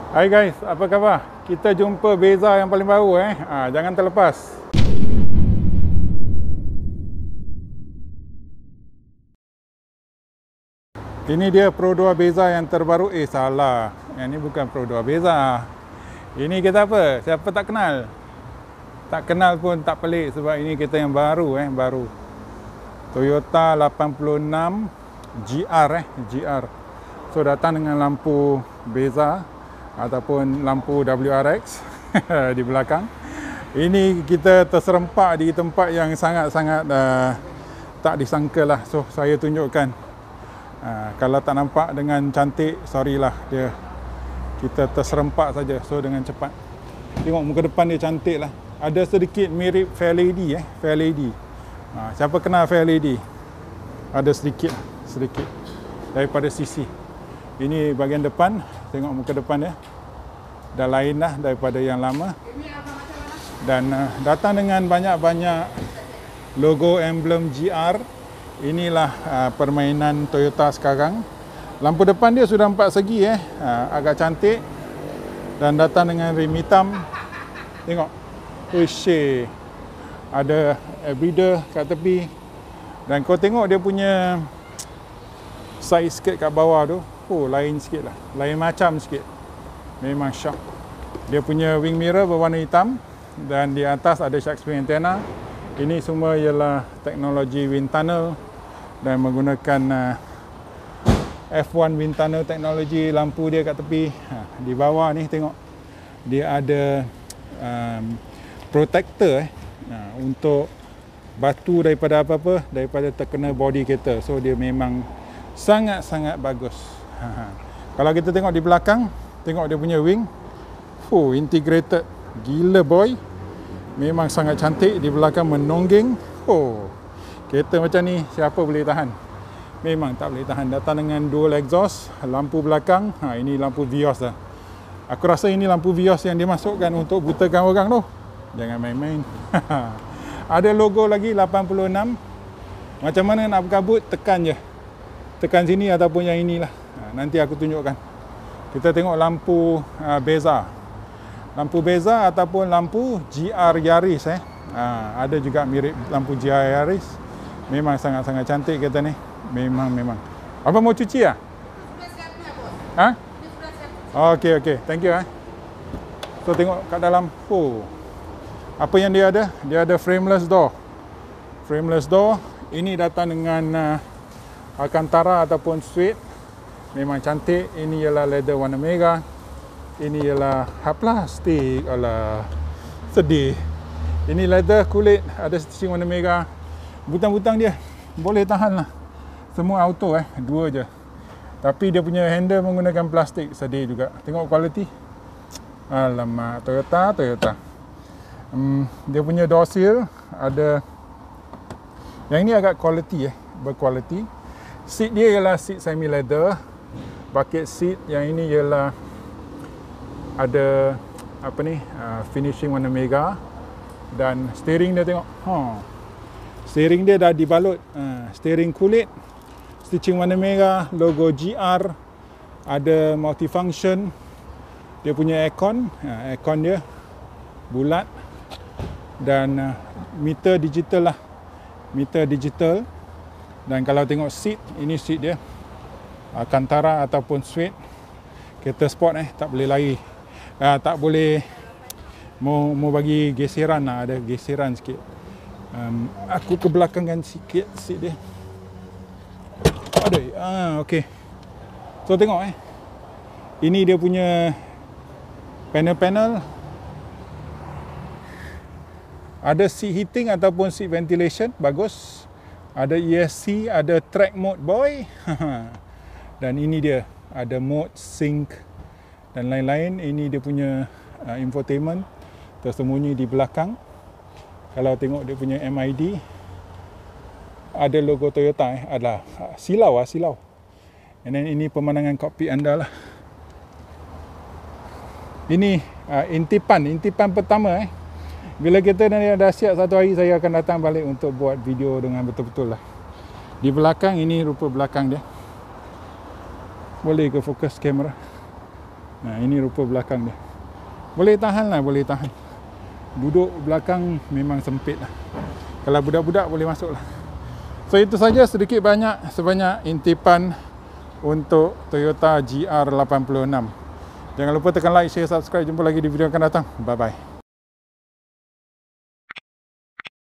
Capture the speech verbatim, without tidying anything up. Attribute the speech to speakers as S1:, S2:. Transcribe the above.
S1: Hai guys, apa khabar? Kita jumpa Beza yang paling baru eh. Ha, jangan terlepas. Ini dia Pro dua Beza yang terbaru. Eh salah. Yang ni bukan Pro dua Beza. Ini kita apa? Siapa tak kenal? Tak kenal pun tak pelik sebab ini kita yang baru eh, baru. Toyota lapan puluh enam G R eh, G R. So datang dengan lampu Beza ataupun lampu W R X di belakang. Ini kita terserempak di tempat yang sangat-sangat uh, tak disangka lah. So saya tunjukkan. Uh, kalau tak nampak dengan cantik, sorry lah, dia kita terserempak saja. So dengan cepat. Tengok muka depan dia cantik lah. Ada sedikit mirip Fairlady eh, Fairlady. Uh, siapa kenal Fairlady? Ada sedikit, sedikit daripada sisi. Ini bahagian depan, tengok muka depan dia. Dah lain lah daripada yang lama. Dan uh, datang dengan banyak-banyak logo emblem G R. Inilah uh, permainan Toyota sekarang. Lampu depan dia sudah empat segi eh, uh, agak cantik. Dan datang dengan rim hitam. Tengok. Uish. Ada breather kat tepi. Dan kau tengok dia punya side skirt kat bawah tu. Oh, lain sikit lah. Lain macam sikit. Memang sharp. Dia punya wing mirror berwarna hitam. Dan di atas ada shark fin antenna. Ini semua ialah teknologi wind tunnel. Dan menggunakan uh, F one wind tunnel teknologi. Lampu dia kat tepi. Ha, di bawah ni tengok. Dia ada um, protector eh. Ha, untuk batu daripada apa-apa. Daripada terkena body kereta. So dia memang sangat-sangat bagus. Ha. Kalau kita tengok di belakang, tengok dia punya wing. Oh, integrated. Gila boy. Memang sangat cantik. Di belakang menonggeng. Oh, kereta macam ni siapa boleh tahan? Memang tak boleh tahan. Datang dengan dual exhaust, lampu belakang. Ha, ini lampu Vios lah. Aku rasa ini lampu Vios yang dimasukkan untuk butakan orang tu. Jangan main-main. Ada logo lagi lapan puluh enam. Macam mana nak berkabut, tekan je. Tekan sini ataupun yang inilah. Ha, nanti aku tunjukkan. Kita tengok lampu uh, Beza. Lampu Beza ataupun lampu G R Yaris eh. Ha, ada juga mirip lampu G R Yaris. Memang sangat-sangat cantik kereta ni. Memang memang. Apa mau cuci ah? Ha? Okey okey. Thank you eh. So tengok kat dalam. Oh. Apa yang dia ada? Dia ada frameless door. Frameless door. Ini datang dengan uh, Alcantara ataupun suede. Memang cantik. Ini ialah leather warna merah. Ini ialah hard plastik. Alah, sedih. Ini leather kulit. Ada stitching warna merah. Butang-butang dia boleh tahan lah. Semua auto eh. Dua je. Tapi dia punya handle menggunakan plastik. Sedih juga. Tengok quality. Alamak. Toyota, Toyota. Hmm, dia punya door seal. Ada. Yang ini agak quality eh. Berquality. Seat dia ialah seat semi leather. Bucket seat. Yang ini ialah ada apa ni, uh, finishing warna merah. Dan steering dia tengok. Ha. Steering dia dah dibalut. Uh, steering kulit. Stitching warna merah. Logo G R. Ada multifunction. Dia punya aircon. Uh, aircon dia bulat. Dan uh, meter digital lah. Meter digital. Dan kalau tengok seat, ini seat dia Alcantara ataupun suede. Kereta sport eh, tak boleh lari. Uh, tak boleh mau mau bagi geseran lah, ada geseran sikit. Um, aku ke belakangkan sikit seat dia. Aduh, ah okey. So tengok eh. Ini dia punya panel-panel. Ada seat heating ataupun seat ventilation, bagus. Ada E S C, ada track mode boy. Dan ini dia, ada mode, sync dan lain-lain. Ini dia punya uh, infotainment tersembunyi di belakang. Kalau tengok dia punya M I D, ada logo Toyota eh. Adalah uh, silau ah, silau. And then ini pemandangan kokpit anda lah. Ini uh, intipan, intipan pertama eh. Bila kita dah siap satu hari, saya akan datang balik untuk buat video dengan betul-betul lah. Di belakang, ini rupa belakang dia. Boleh ke fokus kamera? Nah, ini rupa belakang dia. Boleh tahan lah, boleh tahan. Duduk belakang memang sempit lah. Kalau budak-budak boleh masuk lah. So itu saja sedikit banyak sebanyak intipan untuk Toyota G R lapan puluh enam. Jangan lupa tekan like, share, subscribe. Jumpa lagi di video akan datang. Bye bye.